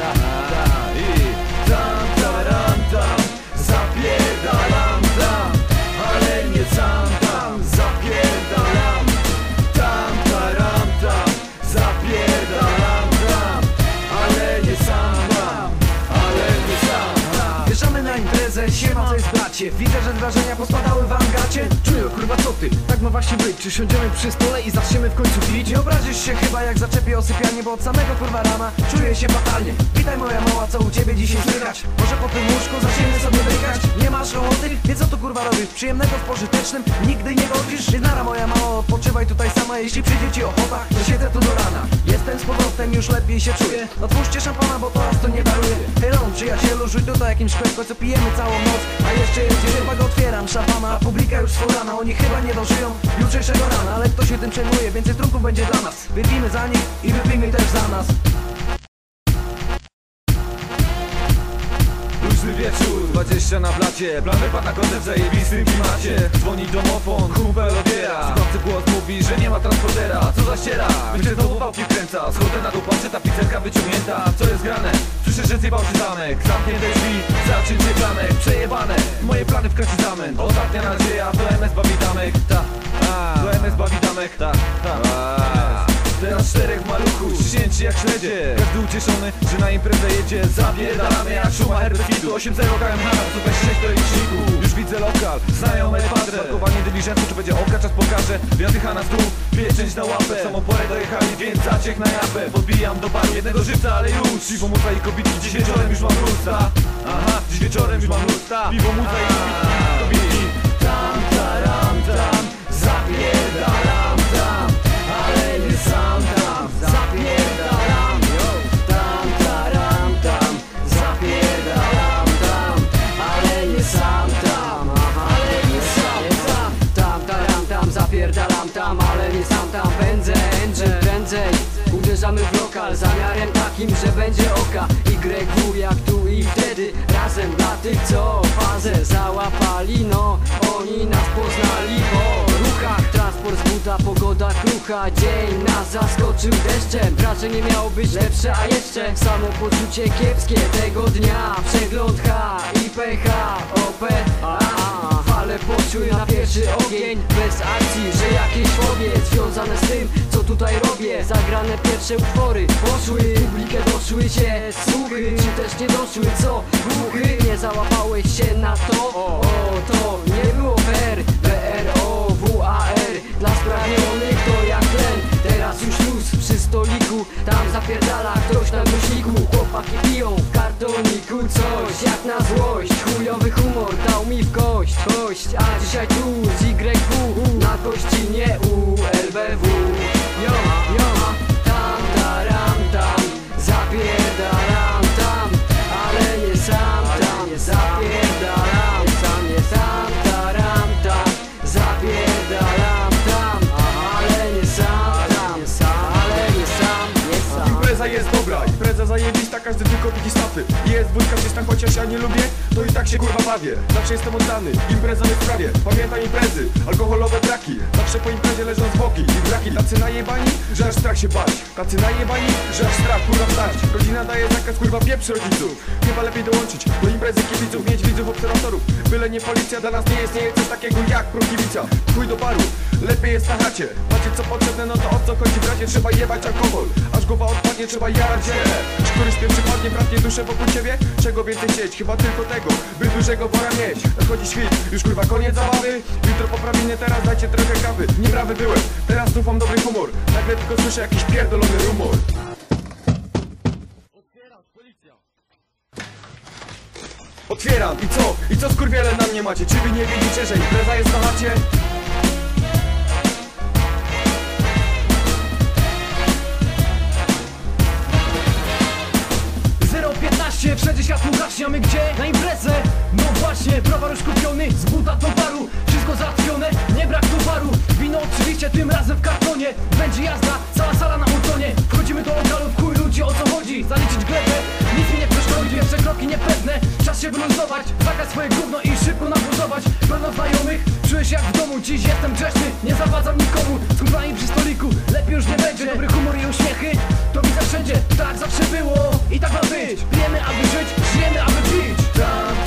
I tam, taram, tam, zapierdalam tam, ale nie sam tam, zapierdalam tam, taram, tam, zapierdalam tam, ale nie sam tam, ale nie sam tam. Wjeżdżamy na imprezę, siema, to jest bracie. Widzę, że wrażenia pospadały wam gacie. Czuję, kurwa, co ty? Tak ma właśnie być. Czy siądziemy przy stole i zaczniemy w końcu pić? Nie obrazisz się chyba, jak zaczepię o sypialnię, bo od samego, kurwa, rana czuję się fatalnie. Witaj, moja mała, co u ciebie dzisiaj słychać? Może po tym łóżku zaczniemy sobie brykać? Nie masz ochoty? Więc co tu, kurwa, robisz? Przyjemnego w pożytecznym nigdy nie godzisz? Więc nara, moja mała, odpoczywaj tutaj sama. Jeśli przyjdzie ci ochota, to siedzę tu do rana. Jestem z powrotem, już lepiej się czuję. Otwórzcie szampana, bo to raz to nie daruje. Hej, Ron, przyjacielu, rzuć tutaj jakimś szkłem, co pijemy całą noc. A jeszcze jest chyba go otwieram szampana, a publika już sforana. Oni chyba nie dożyją jutrzejszego rana, ale kto się tym przejmuje? Więcej trunków będzie dla nas. Wypijmy za nich i wypijmy też za nas. Luźny wieczór, 20 na blacie, plany pana kątem w zajebistym klimacie. Dzwoni domofon, kumpel odbiera. Słuchawcy głos mówi, że nie ma transportera. Co za ściera? Będzie znowu wałki wkręca. Schodzę na dół, patrzę, ta pizzerka wyciągnięta. Co jest grane? Słyszę, że zjebał się zamek. Zamknięte drzwi, zacięcie klamek. Przejebane, moje plany w kracie zamęt. Ostatnia nadzieja, to MS bawi damek. To MS bawi damek. Teraz 4 maluchów, ściśnięci jak śledzie. Każdy ucieszony, że na imprezę jedzie. Zapierdalamy jak Schumacher bez fitu. 8-0 KMH, co 26 do liczniku. Już widzę lokal, znajome padre. Parkowanie dyliżensu, czy będzie oka, czas pokaże. Wjadycha na stół, pieczęć na łapę. W samą porę dojechali, więc zaciek na japę. Podbijam do baru jednego żywca, ale już piwo, muza i kobitki, dziś wieczorem już mam lusta. Aha, dziś wieczorem już mam lusta. Piwo, muza i kobitki. Tam, taram, tam, zapierdalam tam, ale nie sam tam, zapierdalam, tam, taram, tam, zapierdalam tam, ale nie sam tam, ale nie sam tam. Tam, taram, tam, zapierdalam tam, ale nie sam tam. Pędzę, prędzej uderzamy w lokal, zamiarem takim, że będzie oka. YW jak tu i wtedy, razem dla tych, co fazę załapali. No, oni nas poznali po ruchach. Transport z buta, pogoda krucha, dzień nas zaskoczył deszczem. Wrażenie miało być lepsze, a jeszcze samopoczucie kiepskie tego dnia. Przegląd H, IPH, OP, fale poszły na pierwszy ogień. Bez akcji, że jakieś fobie związane z tym, co tutaj robię. Zagrane pierwsze utwory poszły, publikę doszły się słuchy, czy też nie doszły, co? Głuchy, nie załapałeś się na to? O, to nie było fair. WAR dla sprawnionych to jak tlen. Teraz już luz przy stoliku, tam zapierdala ktoś na głośniku. Chłopaki piją w kartoniku coś jak na złość. Chujowy humor dał mi w kość, a dzisiaj tu z YW na gościnie ULBW. Yo, tam, taram, tam, zapierdalam tam, ale nie sam tam, zapierdalam tam, nie sam, taram tam, zapierdalam tam, ale nie sam tam, ale nie sam. Impreza jest dobra, impreza zajebista, każdy tylko widzi stafy. Jest wódka gdzieś tam, chociaż ja nie lubię, to i tak się kurwa bawię. Zawsze jestem oddany, impreza w sprawie. Pamiętam imprezy, alkoholowe braki. Zawsze po imprezie leżą zwłoki i braki. Tacy najebani, że aż strach się bać. Tacy najebani, że aż strach kurwa wstać. Rodzina daje zakaz, kurwa pieprzy rodziców. Chyba lepiej dołączyć do imprezy kibiców, mieć widzów, obserwatorów. Byle nie policja, dla nas nie istnieje coś takiego jak prohibicja. Chuj do baru, lepiej jest na chacie. Macie co potrzebne, no to o co chodzi bracie? Trzeba jebać alkohol, aż głowa odpadnie, trzeba jarać się. Któryś pierwszy padnie, bratnie duszę wokół ciebie? Czego więcej chcieć? Chyba tylko tego, by dużego wora mieć. Nadchodzi świt, już kurwa koniec zabawy. Jutro poprawimy, teraz dajcie trochę kawy. Nieprawy byłem, teraz znów mam dobry humor. Nagle tylko słyszę jakiś pierdolony rumor. Otwieram i co? I co skurwiele na mnie macie? Czy wy nie wiedzicie, że impreza jest na chacie? Wszędzie światło gaśnie, a my gdzie? Na imprezę! No właśnie, browar już kupiony, z buta do baru. Wszystko załatwione, nie brak towaru. Wino oczywiście, tym razem w kartonie. Będzie jazda, cała sala na utonie. Wchodzimy do lokalu, w chuj ludzi, o co chodzi? Zaliczyć glebę, nic mi nie przeszkodzi. Pierwsze kroki niepewne, czas się wyluzować. Zagrać swoje gówno i szybko nabuzować. Pełno znajomych, czuję się jak w domu. Dziś jestem grzeczny, nie zawadzam nikomu. Z kumplami przy stoliku, lepiej już nie będzie. Dobry humor i uśmiechy, to widzę wszędzie. tak zawsze było i tak ma być. Pijemy aby żyć, żyjemy aby pić. Tam